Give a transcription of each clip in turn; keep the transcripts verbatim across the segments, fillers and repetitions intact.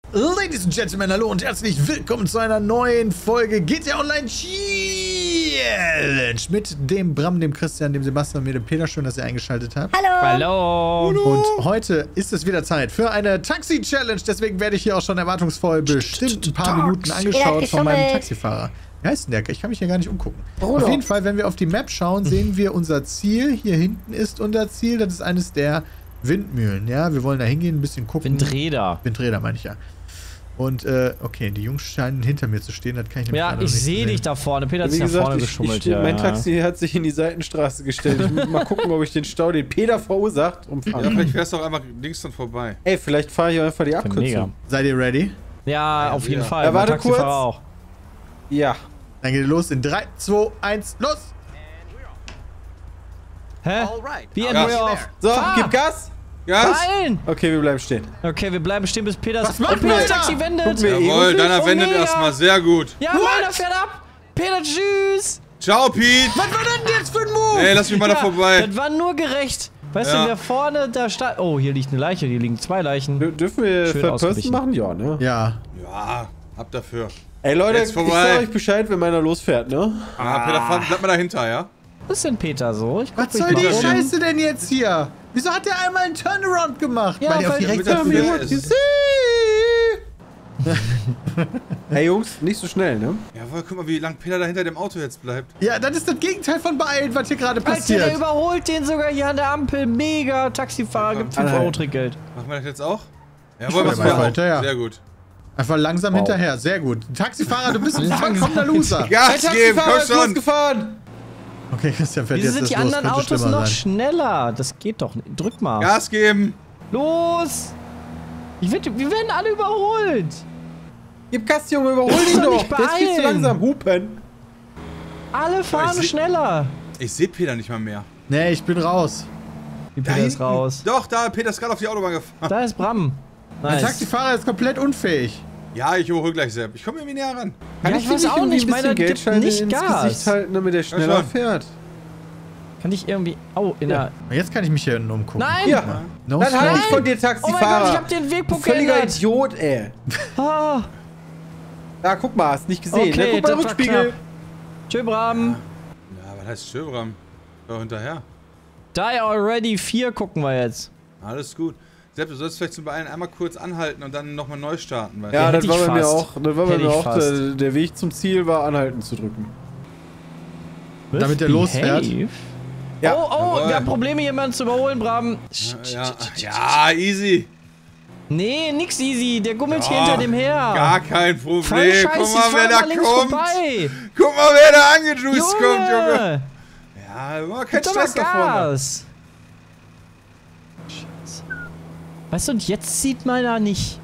Ladies and Gentlemen, hallo und herzlich willkommen zu einer neuen Folge G T A Online Challenge mit dem Bram, dem Christian, dem Sebastian und mir, dem Peter. Schön, dass ihr eingeschaltet habt. Hallo! Hallo! Und heute ist es wieder Zeit für eine Taxi-Challenge. Deswegen werde ich hier auch schon erwartungsvoll bestimmt ein paar Minuten angeschaut von meinem Taxifahrer. Wie heißt denn der? Ich kann mich hier gar nicht umgucken. Bruno. Auf jeden Fall, wenn wir auf die Map schauen, sehen wir unser Ziel. Hier hinten ist unser Ziel. Das ist eines der Windmühlen. Ja, wir wollen da hingehen, ein bisschen gucken. Windräder. Windräder meine ich ja. Und, äh, okay, die Jungs scheinen hinter mir zu stehen, das kann ich nämlich Ja, leider ich nicht sehe sehen. dich da vorne. Peter hat Wie sich da gesagt, vorne ich, geschummelt. ich, ja, mein ja. Taxi hat sich in die Seitenstraße gestellt. Ich muss mal gucken, ob ich den Stau, den Peter verursacht, umfahre. Ja, vielleicht fährst du auch einfach links dann vorbei. Ey, vielleicht fahre ich auch einfach die Mega. Abkürzung. Seid ihr ready? Ja, auf jeden ja. Fall. Ja, Mein warte Taxifahrer kurz. auch. Ja. Dann geht es los in drei, zwei, eins, los! Hä? Wie Ja. enden wir auf? So, Fahr! gib Gas. Gas! Okay, wir bleiben stehen. Okay, wir bleiben stehen, bis Peters, Was macht oh, Peters Peter? Taxi wendet. Guck mir- Jawohl, deiner Oh, wendet mega. erstmal sehr gut. Ja, meiner fährt ab. Peter, tschüss. Ciao, Pete! Was war denn jetzt für ein Move? Ey, lass mich mal da Ja, vorbei. Das war nur gerecht. Weißt Ja. du, wer vorne da stand... Oh, hier liegt eine Leiche, hier liegen zwei Leichen. Dür- Dürfen wir Schön Third Person ausgewichen. machen? Ja, ne? Ja. Ja, ab dafür. Ey, Leute, Jetzt ich vorbei. sag euch Bescheid, wenn meiner losfährt, ne? Ah, Peter, fahr, bleib mal dahinter, ja? Was ist denn Peter so? Ich guck Was mich soll mal die um. Scheiße denn jetzt hier? Wieso hat der einmal einen Turnaround gemacht? Ja, weil der auf weil- die damit rechte er Seite fair ist. ist. Hey Jungs, nicht so schnell, ne? Jawohl, guck mal, wie lang Peter da hinter dem Auto jetzt bleibt. Ja, das ist das Gegenteil von beeilt, was hier gerade Alter, der passiert. überholt den sogar hier an der Ampel. Mega. Taxifahrer gibt fünf Anhalt. Euro Trinkgeld. Machen wir das jetzt auch? Jawohl, fahr was mal wir auch. hinterher. Sehr gut. Einfach langsam Wow. hinterher, sehr gut. Taxifahrer, du bist ein Langsam vollkommener Loser. Gas geben, komm ist schon! losgefahren! Okay, Christian fährt Wieso jetzt sind das die los, anderen könnte Autos schlimmer noch sein. schneller? Das geht doch nicht. Drück mal. Gas geben! Los! Ich werd, wir werden alle überholt. Gib Gas, Junge, überhol Lass ihn doch doch! nicht Der ist viel zu beeilen. langsam. Hupen! Alle fahren seh- schneller. Ich sehe Peter nicht mal mehr. Nee, ich bin raus. Die Da Peter ist hinten. raus. Doch, da, Peter ist gerade auf die Autobahn gefahren. Da ist Bram. Mein Nice. Taxifahrer ist komplett unfähig. Ja, ich überhole gleich selbst. Ich komme irgendwie näher ran. Kann Ja, ich ich weiß nicht auch irgendwie nicht, ein bisschen meiner gibt Geldscheine nicht ins Gas. Gesicht halten, damit er schneller schon. fährt? Kann ich irgendwie... Oh, in der... Jetzt kann ich mich hier hinten umgucken. Nein! Ja. No Dann halt smoke. ich von dir, Oh mein Taxifahrer! Gott, ich hab den Wegpunkt Völliger geändert. Idiot, ey. Ah, Ja, guck mal, hast nicht gesehen. okay, ne? Guck mal, das war Rückspiegel. knapp. Tschö, Bram. Ja, was heißt Schöbram? Da hinterher. Die Already vier gucken wir jetzt. Alles gut. Sepp, du sollst vielleicht zum Beeilen einmal kurz anhalten und dann nochmal neu starten, weißt Ja, hätte das war ich bei mir fast. auch. Das war bei Hätte mir ich auch fast. der, der Weg zum Ziel war, anhalten zu drücken. Damit der losfährt. Ja. Oh, oh, Jawohl. wir haben Probleme, jemanden zu überholen, Bram. du? Ja, ja, easy. Nee, nix easy. Der gummelt hier Ja, hinter dem her. Gar kein Problem. Voll scheiße, Guck ich mal, fahr wer da mal links kommt. vorbei. Guck mal, wer da angejuiced kommt, Junge. Junge. Ja, immer kein Gib doch mal Stress da vorne. Gas. Scheiße. Weißt du, und jetzt sieht meiner nicht.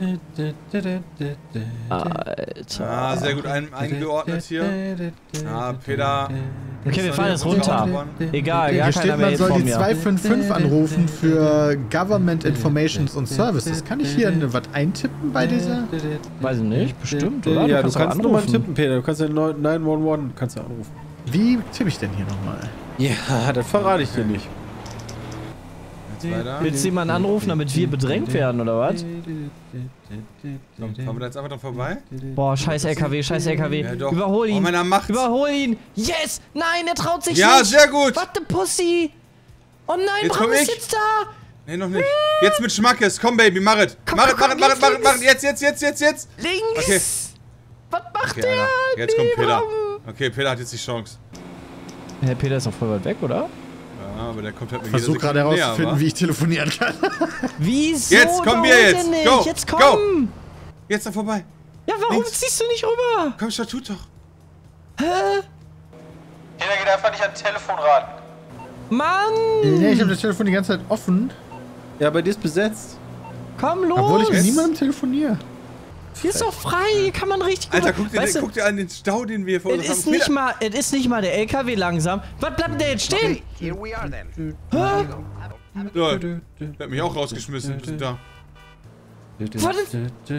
Alter. Ah, sehr gut ein, eingeordnet hier. Ja, Peter. Okay, wir fahren jetzt runter. Egal, Hier gar steht, keiner mehr man jetzt soll vor die mir. zwei fünf fünf anrufen für Government Informations und Services. Kann ich hier ne, was eintippen bei dieser? Weiß ich nicht, bestimmt, oder? Ja, du doch kannst nur mal anrufen. tippen, Peter. Du kannst ja neun eins eins kannst du anrufen. Wie tippe ich denn hier nochmal? Ja, das verrate ich dir nicht. Jetzt weiter. Willst du jemanden anrufen, damit wir bedrängt werden, oder was? Komm, fahren wir da jetzt einfach dran vorbei? Boah, scheiß L K W, scheiß L K W. Ja, doch. Überhol Oh, ihn. meiner macht's. Überhol ihn. Yes! Nein, er traut sich Ja, nicht. sehr gut. What the Pussy? Oh nein, Jetzt Bram komm ist ich. jetzt da. Nee, noch nicht. Jetzt mit Schmackes. Komm, Baby, mach es. Komm, Mach es, komm, mach es, mach es, jetzt mach es, links. mach es. Jetzt, jetzt, jetzt, jetzt, jetzt. Links. Okay. Was macht Okay, der? Alter. Jetzt kommt Nee, Peter. Bram. Okay, Peter hat jetzt die Chance. Herr Peter ist noch voll weit weg, oder? Ja, aber der kommt halt mit Ich versuche gerade herauszufinden, wie ich telefonieren kann. Wieso? Jetzt kommen wir überholt jetzt. er nicht? Go, Jetzt go. komm. Jetzt da vorbei. Ja, warum Links. ziehst du nicht rüber? Komm, Statut doch. Hä? Peter geht einfach nicht ans Telefon ran. Mann. Nee, ich habe das Telefon die ganze Zeit offen, Ja, bei dir ist besetzt. Komm los. obwohl ich mit Jetzt? niemandem telefoniere. Hier ist doch frei. Hier kann man richtig gut... Alter, guck dir, weißt den, du, guck dir an den Stau, den wir vor uns Es haben. ist nicht mal, es ist nicht mal der L K W langsam. Was bleibt denn der jetzt stehen? Here we are then. Hä? Ja, der hat mich auch rausgeschmissen. Wir sind da. Was ist-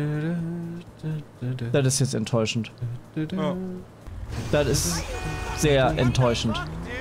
Das ist jetzt enttäuschend. Ja. Das ist sehr enttäuschend.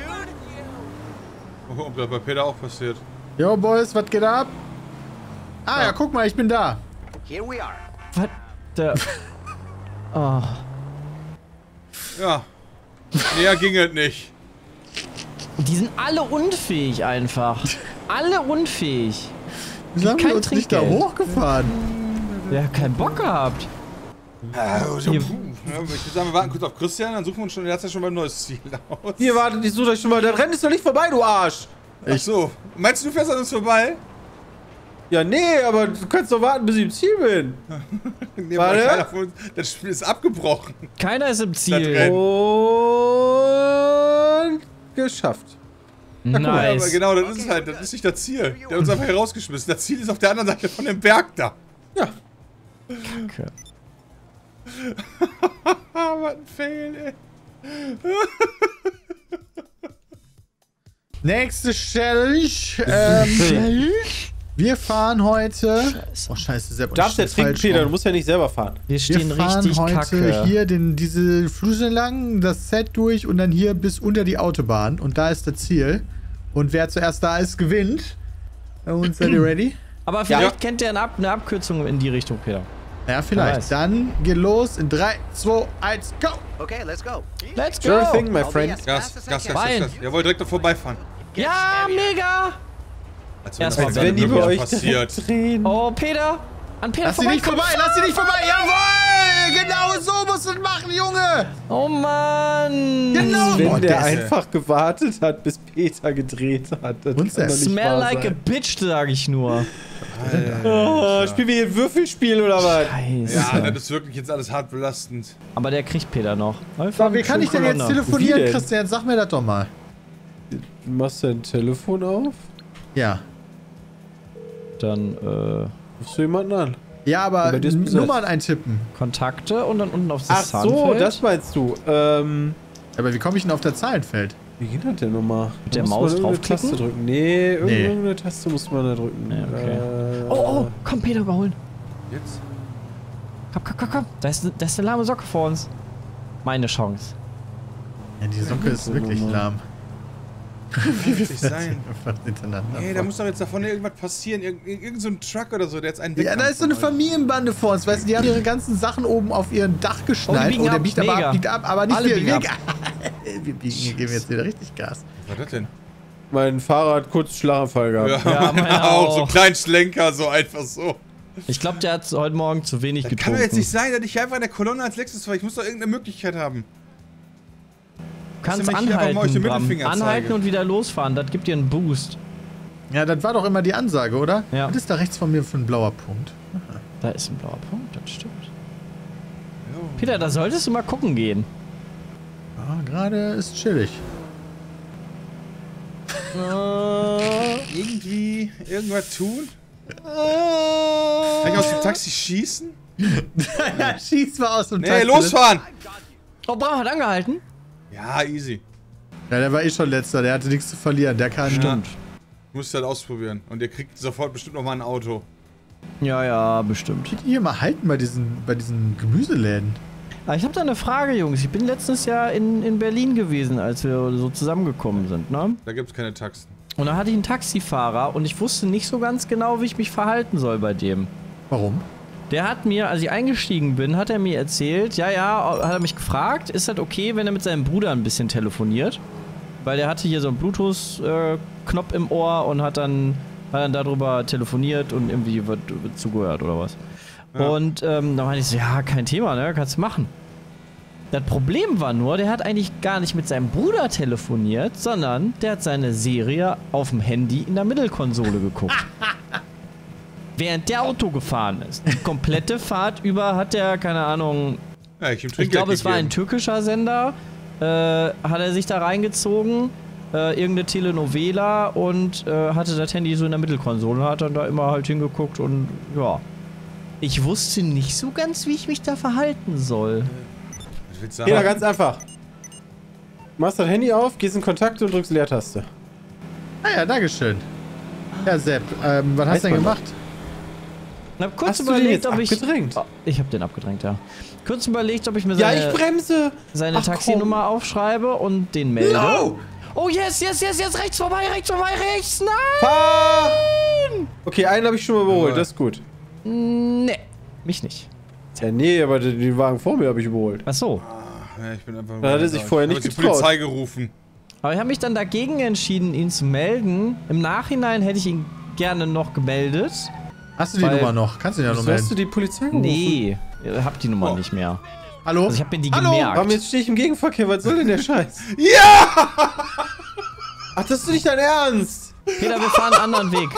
Mal gucken, ob das bei Peter auch passiert. Yo, Boys, was geht ab? Ah ja, guck mal, ich bin da. Here we are. Was? Der... Oh. Ja. Näher ging es nicht. Die sind alle unfähig einfach. Alle unfähig. Wieso haben Kein wir uns nicht da Trinkgeld. hochgefahren? Der hat keinen Bock gehabt. Ja, ich würde sagen, wir warten kurz auf Christian, dann suchen wir uns schon, der hat ja schon mal ein neues Ziel aus. Hier, wartet, ich suche euch schon mal. Der Rennen ist doch nicht vorbei, du Arsch! Ach so. Meinst du, du fährst an uns vorbei? Ja, nee, aber du kannst doch warten, bis ich im Ziel bin. Nee, Warte. weil keiner von uns, das Spiel ist abgebrochen. Keiner ist im Das Ziel. Rennen. Und geschafft. Aber Nice. genau, das ist halt, das ist nicht das Ziel. Der hat uns einfach herausgeschmissen. Das Ziel ist auf der anderen Seite von dem Berg da. Ja. Kacke. Was ein Fail, ey. Nächste Challenge. Ähm, wir fahren heute. Scheiße. Oh, scheiße, Sepp. Du darfst ja trinken, Peter, du musst ja nicht selber fahren. Wir Wir stehen fahren richtig heute kacke. hier den, diese Flüsse lang, das Set durch und dann hier bis unter die Autobahn. Und da ist das Ziel. Und wer zuerst da ist, gewinnt. Und seid ihr ready? Aber vielleicht Ja. kennt ihr eine, Ab eine Abkürzung in die Richtung, Peter. Ja, Wer vielleicht. weiß. Dann geht los in drei, zwei, eins, go! Okay, let's go. Let's go! Sure thing, my friend. Gas, Gas, Gas, Gas, Wein. Gas. Jawohl, direkt noch vorbeifahren. Ja, mega! Als Erst das mal Als wenn wenn die die bei wirklich euch passiert. direkt drehen. Oh, Peter! An Peter Lass sie nicht vorbei. vorbei, lass sie nicht vorbei! Jawohl! Genau so musst du es machen, Junge! Oh Mann! Genau! Wenn Boah, der der ist- einfach gewartet hat, bis Peter gedreht hat. Das Und kann doch nicht Smell wahr like sein. a bitch, sag ich nur. Oh, spielen wir hier ein Würfelspiel oder was? Scheiße. Ja, das ist wirklich jetzt alles hart belastend. Aber der kriegt Peter noch. So, wie kann ich denn jetzt telefonieren, Wie denn? Christian? Sag mir das doch mal. Du machst dein Telefon auf? Ja. Dann, äh, Rufst du jemanden an? Ja, aber Bei dir ist besetzt. Nummern eintippen. Kontakte und dann unten auf Ach das so, Zahnfeld. das meinst du. Ähm, Aber wie komme ich denn auf das Zahlenfeld? wie geht das denn nochmal? Mit der Da muss Maus man irgendeine draufklicken? Taste drücken. Nee, irgendeine, Nee. irgendeine Taste muss man da drücken. Ja, okay. Äh, Oh, oh, komm, Peter, überholen. Jetzt? Komm, komm, komm, komm. Da ist, da ist eine lahme Socke vor uns. Meine Chance. Ja, die Socke ist wirklich Nummer. lahm. Wie will das sein? Einfach hintereinander. Ey, da muss doch jetzt davon irgendwas passieren. Irg irgend so ein Truck oder so, der jetzt einen weg. Ja, da ist so eine Familienbande vor uns, weißt du, die haben ihre ganzen Sachen oben auf ihren Dach geschnallt. biegen Oh, der ab, biegt aber mega. ab, biegt ab, aber nicht Alle wir. biegen Wir, ab. wir biegen, wir geben jetzt wieder richtig Gas. Was war das denn? Mein Fahrrad kurz Schlaganfall gehabt. Ja, meine auch. So auch. ein kleinen Schlenker, so einfach so. Ich glaube, der hat heute Morgen zu wenig Das getrunken. kann doch jetzt nicht sein, dass ich hier einfach in der Kolonne als Lexus fahre. Ich muss doch irgendeine Möglichkeit haben. Du kannst Dass ich einfach mal euch anhalten, den Bram. Mittelfinger Anhalten zeige. und wieder losfahren. Das gibt dir einen Boost. Ja, das war doch immer die Ansage, oder? Ja. Was ist da rechts von mir für ein blauer Punkt? Da ist ein blauer Punkt, das stimmt. Peter, da solltest du mal gucken gehen. Ja, gerade ist chillig. Irgendwie irgendwas tun? Kann ich aus dem Taxi schießen? Ja, schieß mal aus dem Nee, Taxi. losfahren! Oh, Bram hat angehalten. Ja, easy. Ja, der war eh schon letzter, der hatte nichts zu verlieren. Der kann. Stimmt. Musst halt ausprobieren. Und ihr kriegt sofort bestimmt noch mal ein Auto. Ja, ja, bestimmt. Hier mal halten bei diesen, bei diesen Gemüseläden. Aber ich habe da eine Frage, Jungs. Ich bin letztes Jahr in, in Berlin gewesen, als wir so zusammengekommen sind, ne? Da gibt's keine Taxen. Und da hatte ich einen Taxifahrer und ich wusste nicht so ganz genau, wie ich mich verhalten soll bei dem. Warum? Der hat mir, als ich eingestiegen bin, hat er mir erzählt, ja, ja, hat er mich gefragt, ist das okay, wenn er mit seinem Bruder ein bisschen telefoniert? Weil der hatte hier so einen Bluetooth-Knopf im Ohr und hat dann, hat dann darüber telefoniert und irgendwie wird, wird zugehört oder was. Ja. Und ähm, da meinte ich so, ja, kein Thema, ne, kannst du machen. Das Problem war nur, der hat eigentlich gar nicht mit seinem Bruder telefoniert, sondern der hat seine Serie auf dem Handy in der Mittelkonsole geguckt. Während der Auto gefahren ist. Die komplette Fahrt über hat der, keine Ahnung, Ja, ich, ihm ich glaube, es war ein gegeben. türkischer Sender, äh, hat er sich da reingezogen, äh, irgendeine Telenovela und äh, hatte das Handy so in der Mittelkonsole und hat dann da immer halt hingeguckt und ja. Ich wusste nicht so ganz, wie ich mich da verhalten soll. Was willst du Peter, sagen? ganz einfach. Du machst dein Handy auf, gehst in Kontakt und drückst Leertaste. Ah ja, dankeschön. Ja, Sepp, ähm, was Weiß hast du denn man gemacht? Ich hab kurz Hast du den überlegt, jetzt ob ich. abgedrängt? Oh, ich hab den abgedrängt, ja. Kurz überlegt, ob ich mir Ja, seine, ich bremse! seine Ach, Taxinummer aufschreibe und den melde. No! Oh, yes, yes, yes, yes, rechts vorbei, rechts vorbei, rechts, nein! Fahr! Okay, einen habe ich schon mal überholt, Aber- das ist gut. Nee, mich nicht. Ja, nee, aber den, den Wagen vor mir habe ich überholt. Ach so. Ja, ich bin einfach... Da hat er sich vorher nicht ich hab die getraut. Polizei gerufen. Aber ich habe mich dann dagegen entschieden, ihn zu melden. Im Nachhinein hätte ich ihn gerne noch gemeldet. Hast du die Weil- Nummer noch? Kannst du die ja noch Wieso hast du melden? die Polizei gerufen? Nee, ich hab die Nummer Oh. nicht mehr. Hallo? Also ich habe mir die Hallo? gemerkt. Warum, jetzt stehe ich im Gegenverkehr, was soll denn der Scheiß? Ja! Ach, das ist nicht dein Ernst? Peter, wir fahren einen anderen Weg.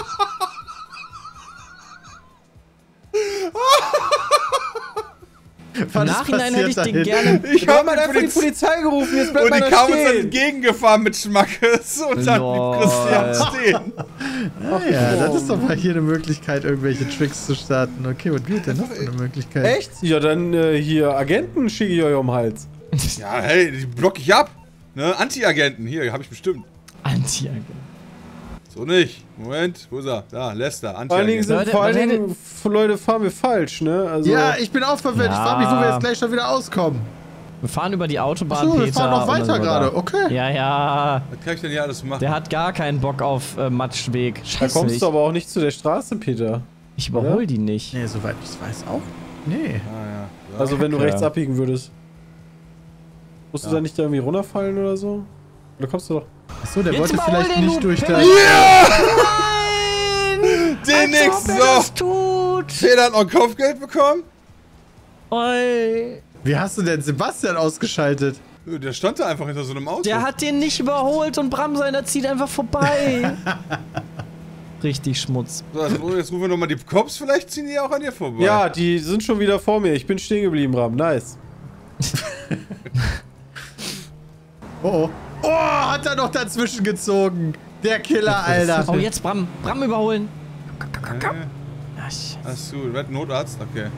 Was Im ist Nachhinein passiert hätte ich den dahin? gerne... Ich Wir hab haben halt die einfach die Polizei... Polizei gerufen, jetzt bleibt Und die man da kam uns dann stehen. entgegengefahren mit Schmackes und dann Lol. blieb Christian stehen. Ah, ja, das ist doch mal hier eine Möglichkeit, irgendwelche Tricks zu starten. Okay, was gibt denn noch für eine Möglichkeit? Echt? Ja, dann äh, hier, Agenten schicke ich euch um den Hals. Ja, hey, die block ich ab. Ne, Anti-Agenten, hier, hab ich bestimmt. Anti-Agent. So nicht. Moment, wo ist er? Da, Lester, Vor allen Dingen, Anti-Agent. sind, Leute, vor allen was Dingen f- Leute, fahren wir falsch, ne? Also, Ja, ich bin auch verwirrt. Ich Ja. frage mich, wo wir jetzt gleich schon wieder auskommen. Wir fahren über die Autobahn, Achso, wir Peter. fahren noch und dann weiter sind wir gerade. da. Okay. Ja, ja. Was kann ich denn hier alles machen? Der hat gar keinen Bock auf äh, Matschweg. da Scheiße, kommst ich, du aber auch nicht zu der Straße, Peter. ich überhole oder? die nicht. Nee, soweit ich es weiß auch. Nee. Ah, ja. Also wenn du Kacke. rechts abbiegen würdest. Musst du Ja. da nicht da irgendwie runterfallen oder so? Oder kommst du doch... Achso, der Jetzt wollte überhol vielleicht den, nicht du durch Penner. das... Nein! Den nix, Als ob er so. das tut! Peter hat noch Kopfgeld bekommen? Oi. Wie hast du denn Sebastian ausgeschaltet? Der stand da einfach hinter so einem Auto. Der hat den nicht überholt und Bram seiner zieht einfach vorbei. Richtig Schmutz. So, also jetzt rufen wir nochmal die Cops, vielleicht ziehen die auch an dir vorbei. Ja, die sind schon wieder vor mir. Ich bin stehen geblieben, Ram. Nice. Oh, oh. Oh, hat er noch dazwischen gezogen. Der Killer, Alter. Oh, jetzt Bram. Bram überholen. Äh, Ach, Scheiße. Achso, du hast Notarzt? Okay.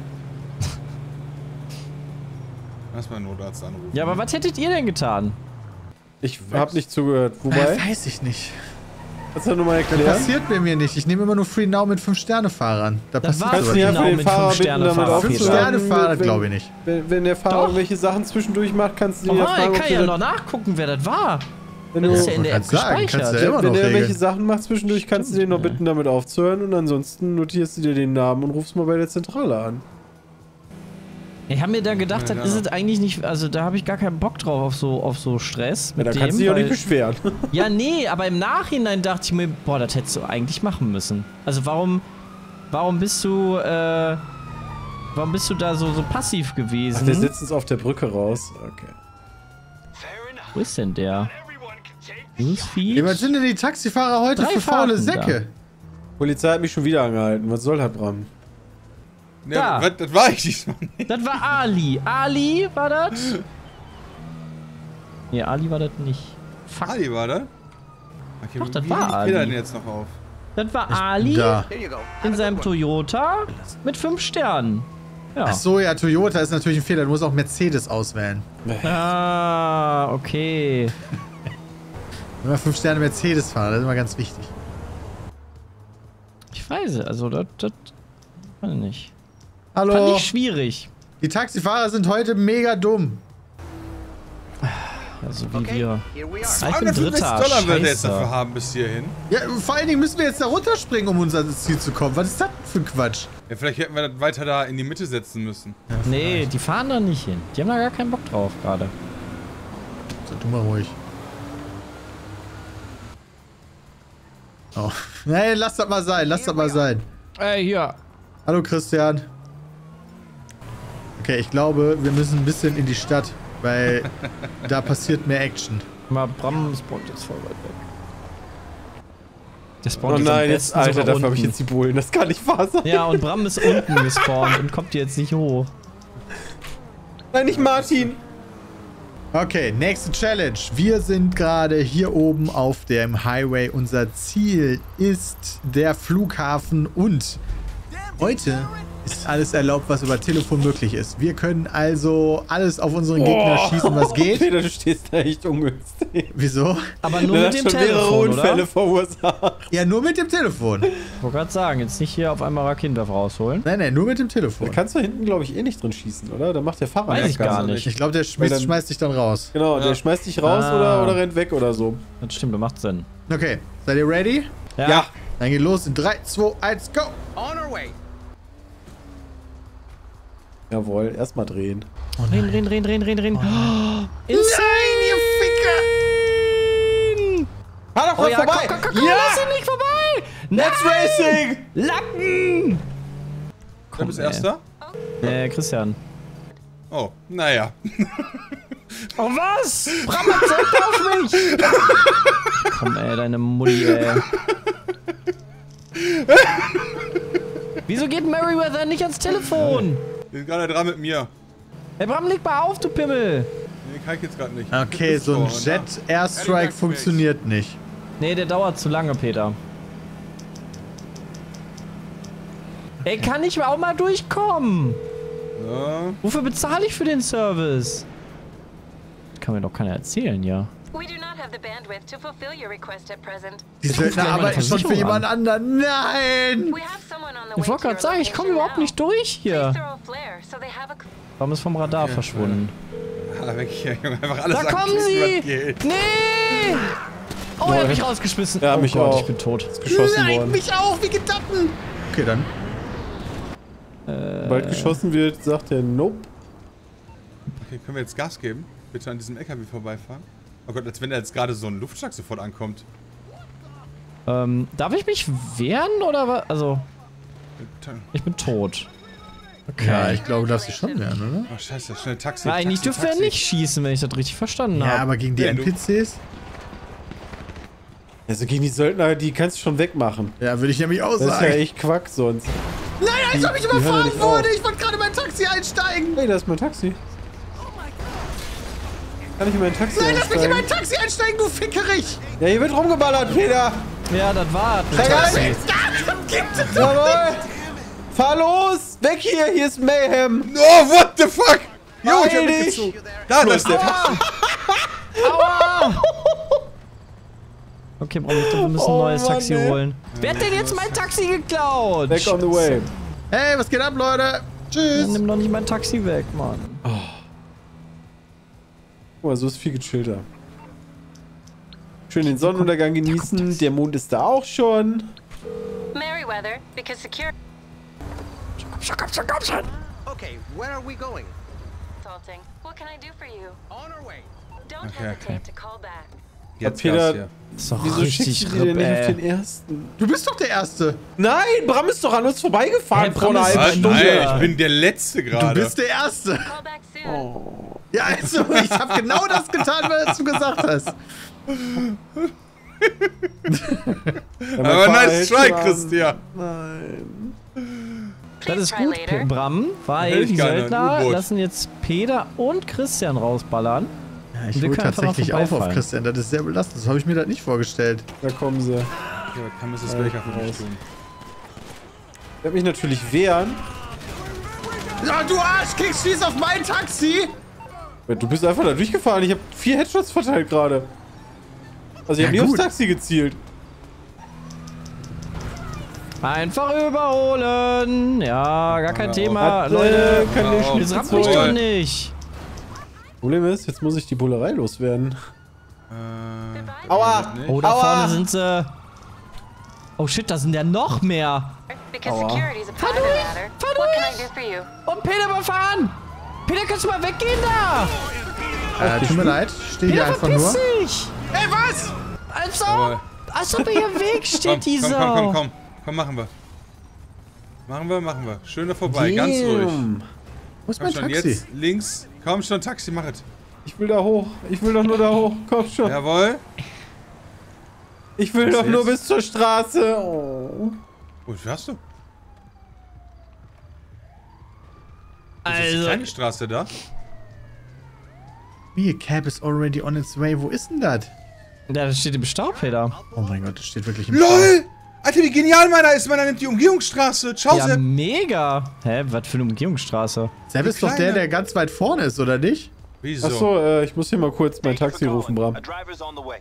Lass mal einen Notarzt anrufen. Ja, aber was hättet ihr denn getan? Ich hab nicht zugehört. Wobei, Äh, weiß ich nicht. kannst du nochmal Das erklären? passiert bei mir nicht. Ich nehme immer nur Free Now mit fünf Sterne Fahrern. Da Das passiert war Kannst du sowas nicht Genau, einfach den mit Fahrer fünf bitten, damit Sterne-Fahrer, Fünf Peter. Sterne Fahrer, wenn- glaube ich nicht. Wenn, wenn der Fahrer Doch. irgendwelche Sachen zwischendurch macht, kannst du ihn Oh, ja ich fragen, ob kann der ja das- noch nachgucken, wer das war. wenn Das du, ist ja in der App kannst sagen, kannst gespeichert. du ja immer wenn noch er irgendwelche regeln. Sachen macht zwischendurch, kannst du den noch Ja. bitten, damit aufzuhören und ansonsten notierst du dir den Namen und rufst mal bei der Zentrale an. Ich habe mir dann gedacht, Ja, das ist ja. es eigentlich nicht, also da habe ich gar keinen Bock drauf auf so, auf so Stress Ja, mit da dem. kannst du dich auch weil- nicht beschweren. Ja, nee, aber im Nachhinein dachte ich mir, boah, das hättest du eigentlich machen müssen. Also warum, warum bist du, äh, warum bist du da so, so passiv Ach, der gewesen? sitzt uns auf der Brücke raus. Okay. Wo ist denn der? Newsfeed? Ja, was sind denn die Taxifahrer heute Drei für faule Fahrten da. Säcke? Polizei hat mich schon wieder angehalten. Was soll das, Bram? Ja, Da. was, das war ich diesmal nicht. Das war Ali. Ali war das? Nee, Ali war das nicht. Fuck. Ali war da? Okay, Doch, das wie war hält Ali. Peter denn jetzt noch auf? Das war Ali Da. in seinem Toyota mit fünf Sternen. Ja. Ach so, ja, Toyota ist natürlich ein Fehler. Du musst auch Mercedes auswählen. Ah, okay. Immer fünf Sterne Mercedes fahren, das ist immer ganz wichtig. Ich weiß, also das, das weiß ich nicht. Fand Hallo, ich schwierig. die Taxifahrer sind heute mega dumm. Also wie wir. Ich bin zweihundertfünfzig Dritter, Dollar wird er jetzt scheiße. dafür haben bis hierhin. Ja, vor allen Dingen müssen wir jetzt da runterspringen, um unser Ziel zu kommen. Was ist das denn für ein Quatsch? Ja, vielleicht hätten wir das weiter da in die Mitte setzen müssen. Nee, die fahren da nicht hin. Die haben da gar keinen Bock drauf gerade. So, tu mal ruhig. Oh. Nee, lass das mal sein, lass das mal sein. Ey, hier. Hallo Christian. Okay, ich glaube, wir müssen ein bisschen in die Stadt, weil da passiert mehr Action. Mal Bram spawnt jetzt voll weit weg. Der spawnt Oh jetzt am nein, jetzt, besten Alter, sogar dafür habe ich unten. jetzt die Bullen. Das kann nicht wahr sein. Ja, und Bram ist unten gespawnt und kommt jetzt nicht hoch. Nein, nicht Martin. Okay, nächste Challenge. Wir sind gerade hier oben auf dem Highway. Unser Ziel ist der Flughafen und heute ist alles erlaubt, was über Telefon möglich ist. Wir können also alles auf unseren Gegner schießen, was geht. Peter, du stehst da echt ungünstig. Wieso? Aber nur Du mit hast dem schon mehrere Telefon, Unfälle oder? verursacht. Ja, nur mit dem Telefon. Ich wollte gerade sagen, jetzt nicht hier auf einmal Raketenwerfer rausholen. Nein, nein, nur mit dem Da Telefon. kannst du hinten, glaube ich, eh nicht drin schießen, oder? Da macht der Fahrer Weiß ja ich gar gar nicht. nicht. Ich glaube, der Weil schmeißt, dann- schmeißt dich dann raus. Genau, Ja. der schmeißt dich raus Ah. oder, oder rennt weg oder so. Das stimmt, das macht Sinn. Okay, seid ihr ready? Ja. Dann geht los in drei, zwei, eins, go! On our way. Jawohl, erstmal drehen. Oh, drehen, drehen, drehen, drehen, drehen, drehen. Oh. Nein, ihr Ficker! Fahr doch Oh mal ja, vorbei! komm, komm, komm, ja! lass ihn nicht vorbei! Let's Racing! Lacken! Wer bist Erster? Äh, Christian. Oh, naja. Oh, was? Bram, zeig auf mich! Komm, ey, deine Mutti, ey. Wieso geht Merryweather nicht ans Telefon? Wir sind gerade dran mit mir. Ey, Bram, leg mal auf, du Pimmel! Nee, kann ich jetzt gerade nicht. Okay, so ein Jet-Airstrike funktioniert nicht. Nee, der dauert zu lange, Peter. Ey, kann ich auch mal durchkommen? Ja. Wofür bezahle ich für den Service? Kann mir doch keiner erzählen, ja. Die Söldner arbeiten schon für jemand anderen. Nein! Ich wollte gerade sagen, ich komme überhaupt nicht durch hier. Warum ist vom Radar Okay, verschwunden? Ah, weg hier, Junge. Einfach alles Da kommen anklicken, sie! was geht. Nee! Oh, er hat mich rausgeschmissen. Ja, oh mich Gott, auch. ich bin tot. Ist geschossen Nein, worden. mich auch! Wie geht das denn? Okay, dann. Sobald geschossen wird, sagt er Nope. Okay, können wir jetzt Gas geben? Bitte an diesem L K W vorbeifahren? Oh Gott, als wenn da jetzt gerade so ein Luftschlag sofort ankommt. Ähm, darf ich mich wehren oder was? Also, ich bin tot. Okay. Ja, ich glaube, du darfst dich schon werden, oder? Oh, scheiße, schnell Taxi. Nein, eigentlich Taxi, dürfte er Taxi. nicht schießen, wenn ich das richtig verstanden habe. Ja, aber gegen die Ja, N du- P Cs? Also gegen die Söldner, die kannst du schon wegmachen. Ja, würde ich nämlich auch Das ist ja sagen. echt Quack sonst. Nein, als Die- ob ich die hören ja überfahren nicht wurde! auf. Ich wollte gerade in mein Taxi einsteigen! Hey, da ist mein Taxi. Kann ich in mein Taxi Nein, lass mich in mein einsteigen? Taxi einsteigen, du Fickerich! Ja, hier wird rumgeballert, Peter! Ja, das war ein Steig Taxi. ein! Ah, gibt es Jawohl! Fahr los! Weg hier! Hier ist Mayhem! Oh, what the fuck? Jo, ich hab Heil dich! mitgezogen. Da, da ist der Taxi. Aua! Okay, Bram, ich glaube, wir müssen ein Oh neues Mann, Taxi ey. holen. Wer hat denn jetzt mein Taxi geklaut? Back on the way. Hey, was geht ab, Leute? Tschüss! Nimm doch nicht mein Taxi weg, Mann. Guck mal, so ist viel gechillter. Schön den Sonnenuntergang genießen. Der Mond ist da auch schon. Merryweather, because security Komm schon, komm schon, komm schon. Okay, where are we going? consulting. What can I do for you? On our way. Don't Okay, hesitate okay. to call back. Jetzt Peter- Gas hier. Ist doch Wieso schickst richtig du die denn RIP, nicht auf ey. den ersten? Du bist doch der Erste! Nein, Bram ist doch an uns vorbeigefahren Hey, vor Bram einer ist- halben Was? Stunde. Nein, ich bin der Letzte Du gerade. bist der Erste! Call back soon. Ja, also, ich habe genau das getan, was du gesagt hast. Ja, mein Aber Fahrer nice hält try, schon an. Christian. Nein. Das Please ist try gut, later. Bram, weil Hätte ich die gerne, ein Söldner U-Boot. lassen jetzt Peter und Christian rausballern. Ja, ich Wir hole können einfach mal tatsächlich auf auf vorbeifallen. Christian. Das ist sehr belastend. Das habe ich mir das nicht vorgestellt. Da kommen sie. Ja, kann Misses Ja, Baker für mich raus. tun. Ich werde mich natürlich wehren. Ja, du Arschkick, schieß auf mein Taxi! Du bist einfach da durchgefahren. Ich habe vier Headshots verteilt gerade. Also ich Ja, habe nie aufs gut. Taxi gezielt. Einfach überholen. Ja, gar kein Hör auf. Thema. Hat, Leute, äh, kann hör der auf. Schnitzel jetzt rappt mich zurück. doch nicht. Problem ist, jetzt muss ich die Bullerei loswerden. Äh, Goodbye. Aua! nicht. Oh, da Aua. vorne sind sie. Oh shit, da sind ja noch mehr. Because Aua. security is a private matter. Fahr What can durch. I do for you? Und Peter überfahren. Peter, kannst du mal weggehen da? Äh, tut mir leid. Ich stehe hier Peter, einfach verpiss nur. dich. Ey, was? Als Aber- ob, als ob er hier im Weg steht, komm, die komm, Sau. komm, komm, komm. Komm, machen wir. Machen wir, machen wir. Schön da vorbei, ganz ruhig. Damn. Wo ist Komm mein schon, Taxi? jetzt links. Komm schon, Taxi, mach es. Ich will da hoch. Ich will doch nur da hoch. Komm schon. Jawohl. Ich will Was doch nur jetzt? bis zur Straße. Oh. Wo fährst du? Ist das die Also, kleine Straße da? Wie, cab is already on its way. Wo ist denn das? ja, das steht im Stau, Peter. Oh mein Gott, das steht wirklich im Stau. LOL! Alter, wie genial meiner ist, man nimmt die Umgehungsstraße. Ciao, Ja, Sepp. mega. Hä, was für eine Umgehungsstraße? Sepp ist doch der, Kleine. der ganz weit vorne ist, oder nicht? Wieso? Achso, äh, ich muss hier mal kurz mein Taxi rufen, Bram. A driver's on the way.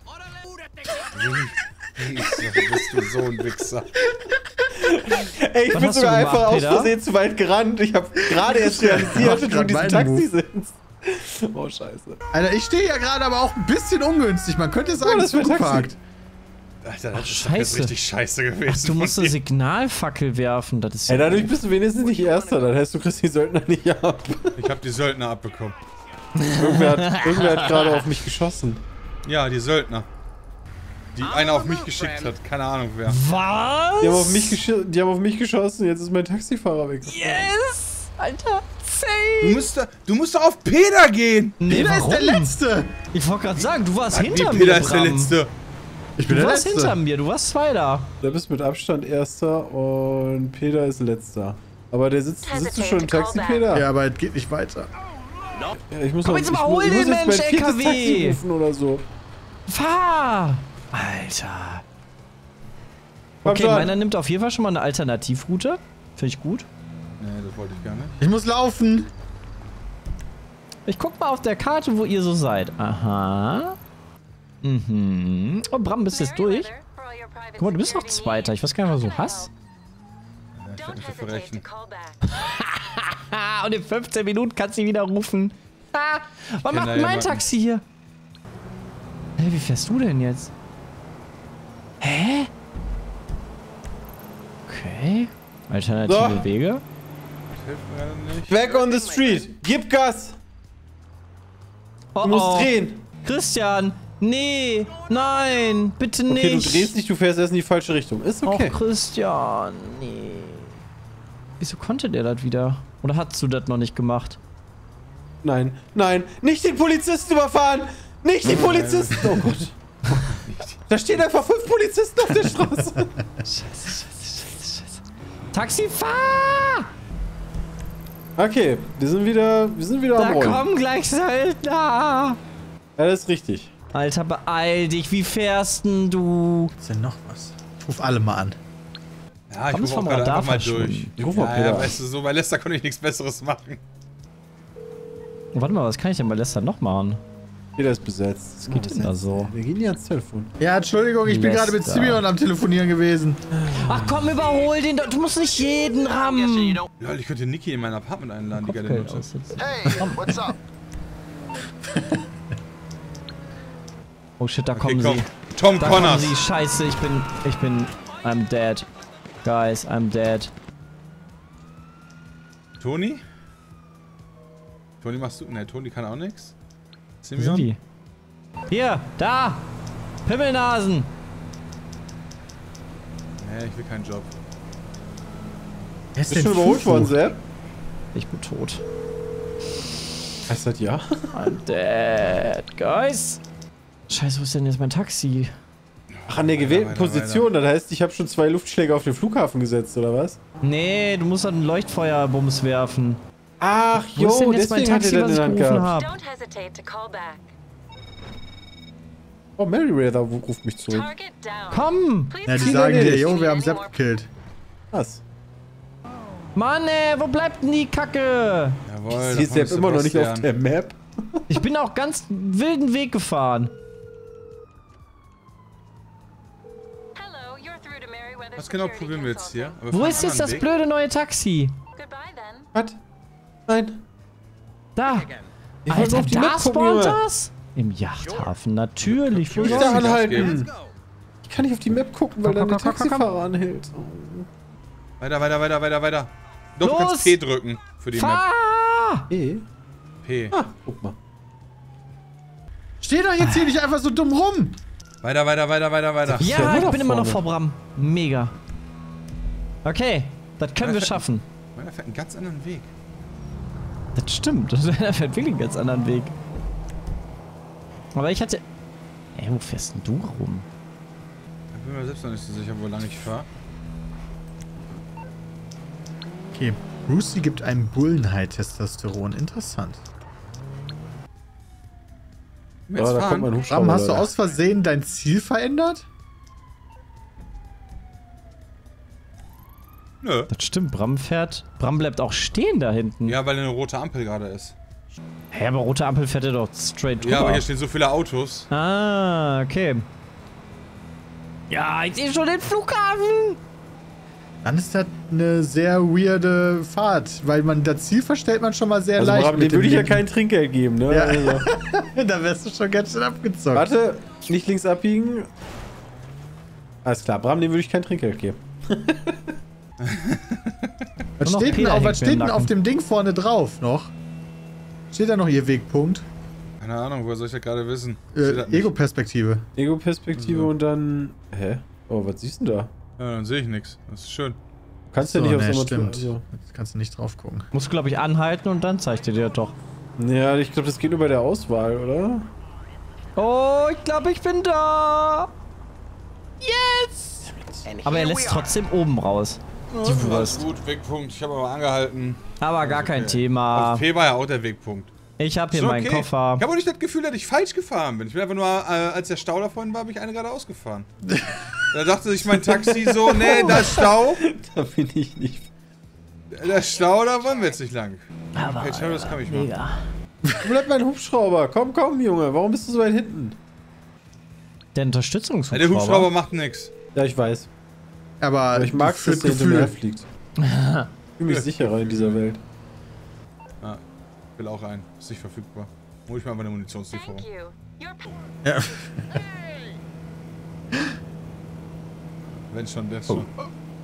Wieso bist du so ein Wichser? Ey, ich Was bin hast du sogar gemacht, einfach aus Peter? Versehen zu weit gerannt. Ich habe gerade erst realisiert, dass du grad in diesem meinen Taxi Move. sitzt. Oh, scheiße. Alter, ich stehe ja gerade aber auch ein bisschen ungünstig. Man könnte sagen, Ja, es das ist ist mein Taxi. geparkt. Alter, das Ach, ist doch jetzt scheiße. richtig scheiße gewesen. Ach, du musst von eine dir. Signalfackel werfen. Das ist Ey, dadurch bist du wenigstens nicht Erster. Das heißt, du kriegst die Söldner nicht ab. Ich hab die Söldner abbekommen. Irgendwer hat, irgendwer hat gerade auf mich geschossen. Ja, die Söldner. Die einer auf mich geschickt hat. Keine Ahnung wer. Was? Die haben auf mich, gesch die haben auf mich geschossen, jetzt ist mein Taxifahrer weg. Yes! Alter, Du safe! musst, da, du musst doch auf Peter gehen! Nee, Peter ist der Letzte. Ich wollte gerade sagen, du warst Wie, hinter mir, Peter ist der Bram. Letzte. Ich bin Du der warst Letzte. hinter mir, du warst Zweiter. Du bist mit Abstand Erster und Peter ist Letzter. Aber der sitzt, sitzt du schon im Taxi, Peter? Ja, aber es geht nicht weiter. Ja, ich muss Komm, noch, jetzt ich, überhol muss, ich muss den jetzt mein Mensch, viertes L K W. Taxi rufen oder so. Fahr! Alter. Komm Okay, schon. meiner nimmt auf jeden Fall schon mal eine Alternativroute. Finde ich gut. Nee, das wollte ich gar nicht. Ich muss laufen. Ich guck mal auf der Karte, wo ihr so seid. Aha. Mhm. Oh, Bram, bist du jetzt durch? Guck mal, du bist noch Zweiter. Ich weiß gar nicht, was du hast. Ja, ich Don't werd mich dafür hesitate to rechnen. call back. Ah, und in fünfzehn Minuten kannst du ihn wieder rufen. Ah, was kenn macht da denn mein jemanden. Taxi hier? Hä, wie fährst du denn jetzt? Hä? Okay. Alternative So. Wege. Hilft mir leider nicht. Back on the street. Gib Gas. Oh, Du musst oh. drehen. Christian, nee, nein, bitte nicht. Okay, du drehst nicht, du fährst erst in die falsche Richtung. Ist okay. Och, Christian, nee. Wieso konnte der das wieder? Oder hast du das noch nicht gemacht? Nein, nein, nicht den Polizisten überfahren! Nicht die Polizisten! Oh Gott. Da stehen einfach fünf Polizisten auf der Straße. Taxi, fahr! Okay, wir sind wieder, wir sind wieder Da am Rollen. kommen gleich Söldner! Ja, das ist richtig. Alter, beeil dich, wie fährst denn du? Ist denn noch was? Ich ruf alle mal an. Ja, ich Komm, ist rufe auch vom gerade Radar einfach mal verschwunden. durch. Ich ruf mal Ja, Peter ja, an. weißt du, so bei Lester konnte ich nichts Besseres machen. Oh, warte mal, was kann ich denn bei Lester noch machen? Peter ist besetzt. Das geht denn da so? Wir gehen nie ans Telefon. Ja, Entschuldigung, ich bin Lester. gerade mit Simeon am Telefonieren gewesen. Ach komm, überhol den doch. Du musst nicht jeden rammen. Lol, ich könnte Niki in mein Apartment einladen, die geile Kopfgeld Nutte. aussitzen. Hey, what's up? Oh shit, da Okay, kommen komm. sie. Tom Da kommen Connors. sie. Scheiße, ich bin. Ich bin. I'm dead. Guys, I'm dead. Toni? Toni machst du? Ne, Toni kann auch nichts. Wo sind Simeon? die? Hier, da! Pimmelnasen! Nee, ich will keinen Job. Wer ist Bist du schon überholt worden, Sepp? Ich bin tot. Heißt das ja? I'm dead, guys! Scheiße, wo ist denn jetzt mein Taxi? Ach, an der gewählten weiter, Position. Das heißt, ich habe schon zwei Luftschläge auf den Flughafen gesetzt, oder was? Nee, du musst halt einen Leuchtfeuerbums werfen. Ach, Wo ist jo, denn jetzt mein deswegen hat Taxi, er was das in ich der Hand gerufen gehabt. habe? Don't hesitate to call back. Oh, Meriwether ruft mich zurück. Target down. Komm! Please Ja, die come sagen back dir, if you jo, need wir haben any Sepp more gekillt. Was? Mann, ey, wo bleibt denn die Kacke? Jawohl, Sie ist da Sepp vorne immer noch nicht auf Sebastian. der Map. Ich bin auch ganz wilden Weg gefahren. Hello, you're through to Merryweather Was genau Security probieren wir jetzt hier? Consulting. Aber Wo fahren ist jetzt anderen das Weg? blöde neue Taxi? Goodbye then. Was? Nein. Da! Ich wollte Alter, auf die da Map gucken, spawnt Junge. das? Im Yachthafen, natürlich. Wo Ich Ja, da sonst? Gas anhalten. geben. Ich kann nicht auf die Map gucken, weil Komm, dann komm, der komm, komm, komm. Taxifahrer anhält. Weiter, weiter, weiter, weiter, weiter. Doch, du Los! kannst P drücken für die Map. Fahr! Eh. P. Ah, guck mal. Steh doch jetzt hier nicht einfach so dumm rum. Weiter, weiter, weiter, weiter, weiter. Ja, Ja, nur ich da bin immer noch vorne. vor Bram. Mega. Okay, das können wir Perfekt. schaffen. Meiner fährt einen ganz anderen Weg. Das stimmt, das wäre fährt wirklich einen ganz anderen Weg. Aber ich hatte... Ey, wo fährst denn du rum? Ich bin mir selbst noch nicht so sicher, wo lang ich fahre. Okay, Brucey gibt einem Bullenhigh-Testosteron. Interessant. Wir Oh, jetzt da fahren. kommt mein Hubschrauber. Warum hast du Leute. aus Versehen dein Ziel verändert? Nö. Das stimmt, Bram fährt... Bram bleibt auch stehen da hinten. Ja, weil eine rote Ampel gerade ist. Hä, aber rote Ampel fährt er doch straight drüber. Ja, aber hier stehen so viele Autos. Ah, okay. Ja, ich sehe schon den Flughafen. Dann ist das eine sehr weirde Fahrt, weil man das Ziel verstellt man schon mal sehr Also, leicht. Bram, mit dem würde ich ja linken- kein Trinkgeld geben, ne? Ja. Also. Da wärst du schon ganz schön abgezockt. Warte, nicht links abbiegen. Alles klar, Bram, dem würde ich kein Trinkgeld geben. Was Nur noch steht, denn, Peter auf, was hängt mir steht im denn auf Nacken. dem Ding vorne drauf noch? Steht da noch ihr Wegpunkt? Keine Ahnung, woher soll ich das gerade wissen? Äh, Steht das nicht? Ego-Perspektive. Ego-Perspektive So. und dann... Hä? Oh, was siehst du denn da? Ja, dann sehe ich nichts. Das ist schön. Kannst So, ja nicht aufs nee, Armatur... stimmt. Also. Jetzt kannst du nicht drauf gucken. Musst, glaube ich, anhalten und dann zeigt er dir doch. Ja, ich glaube, das geht nur bei der Auswahl, oder? Oh, ich glaube, ich bin da. Yes! And Aber er here lässt we are. trotzdem oben raus. Die Alles Wurst. gut, Wegpunkt. Ich habe aber angehalten. Aber gar kein Okay. Thema. Auf P war ja auch der Wegpunkt. Ich habe hier Ist meinen okay. Koffer. Ich habe auch nicht das Gefühl, dass ich falsch gefahren bin. Ich bin einfach nur, äh, als der Stau da vorhin war, habe ich eine geradeaus gefahren. Da dachte sich mein Taxi so, nee, da ist Stau. Da bin ich nicht... Der Stau, da wollen wir jetzt nicht lang. Aber, Okay, schau, das kann ich machen. mega. Wo bleibt mein Hubschrauber? Komm, komm, Junge. Warum bist du so weit hinten? Der Ja, Unterstützungshubschrauber. der Hubschrauber macht nichts. Ja, ich weiß. Aber, Aber ich mag es, dass führt der hinter mir Gefühl. herfliegt. Ich fühle mich sicherer in dieser Welt. Ja, will auch ein. Ist nicht verfügbar. Hol ich mal eine Munitionslieferung. Thank you. Your Ja. Wenn schon, der Oh. schon.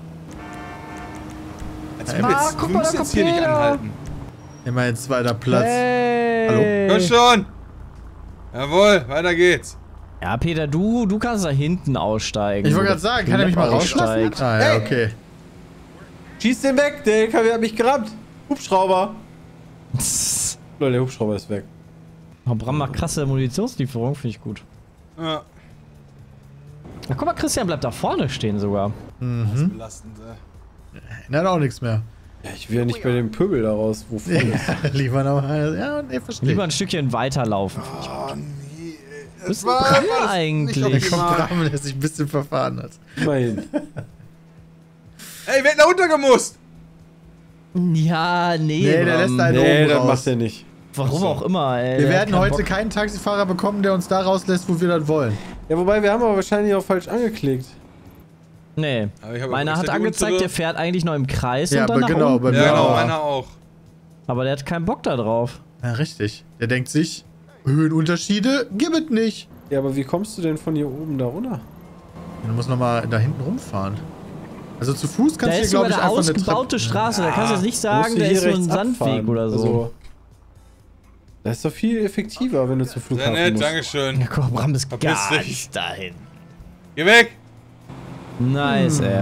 Als Ah, wenn wir jetzt, guck du mal, musst da jetzt kommt hier nicht Peter. anhalten. Immerhin zweiter Platz. Hey. Komm schon! Jawohl, weiter geht's. Ja, Peter, du, du kannst da hinten aussteigen. Ich wollte gerade sagen, kann er mich mal rauslassen? Aussteigt. Ah, ja, Hey. okay. Schieß den weg, der L K W hat mich gerammt. Hubschrauber. Lol, der Hubschrauber ist weg. Oh, Bram macht krasse Munitionslieferung, finde ich gut. Ja, Na, guck mal, Christian bleibt da vorne stehen sogar. Mhm. belastend, äh. Nein, auch nichts mehr. Ja, ich will ja nicht bei dem Pöbel da raus, wo voll ist. Ja, lieber noch. Ja, nee, verstehe. Lieber ein Stückchen weiterlaufen. Oh, nee. Was ist denn Bram eigentlich? Der kommt Rahmen, der sich ein bisschen verfahren hat. Immerhin. Ey, wir hätten da runtergemusst! Ja, nee, Nee, der Bram. lässt einen Nee, oben das raus. macht er nicht. Warum auch immer, ey. Wir Der hat werden keinen heute Bock. keinen Taxifahrer bekommen, der uns da rauslässt, wo wir das wollen. Ja, wobei, wir haben aber wahrscheinlich auch falsch angeklickt. Nee. Aber ich hab- Meiner ist hat der die angezeigt, untere- der fährt eigentlich noch im Kreis Ja, und dann aber nach genau, unten. bei mir Ja, genau, auch. meiner auch. Aber der hat keinen Bock da drauf. Ja, richtig. Der denkt sich, Höhenunterschiede gibt es nicht. Ja, aber wie kommst du denn von hier oben da runter? Du musst nochmal da hinten rumfahren. Also zu Fuß Da kannst du ist hier, sogar glaube ich, eine einfach eine ausgebaute Treppe... Straße, da kannst du jetzt nicht Musst sagen, du da hier ist so ein rechts Sandweg abfahren. oder so. Also, das ist doch viel effektiver, wenn du zum Sehr Flughafen nett, musst. dankeschön. Ja, guck, Bram ist Verpiss ganz dich. dahin. Geh weg! Nice, ey.